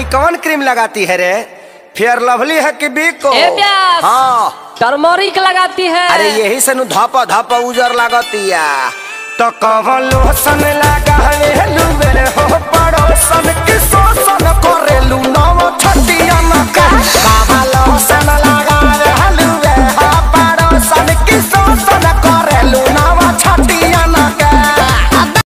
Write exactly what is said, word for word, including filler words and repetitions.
कौन क्रीम लगाती है रे? फेयर लवली है कि बिको? हाँ टर्मरिक लगाती है। अरे यही से धापा धापा उजर लागतिया। तो कौन लोशन लगा हो पड़ोसन की सोसन